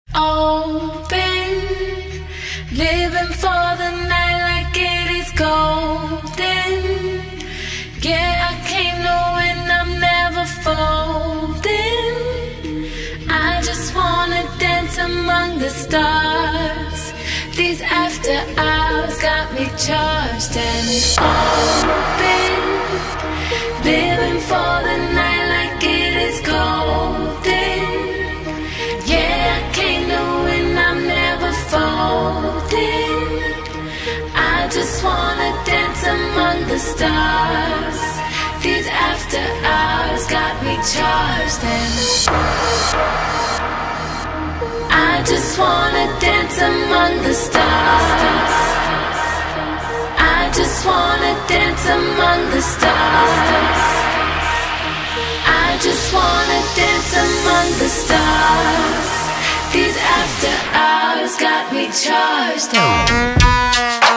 Open, living for the night like it is golden. Yeah, I came knowing I'm never folding. I just wanna dance among the stars. These after hours got me charged and open, living for the night like it is golden. Yeah, I came knowing I'm never folding. I just wanna dance among the stars. These after hours got me charged and I just wanna dance among the stars. I just wanna dance among the stars. I just wanna dance among the stars. These after hours got me charged.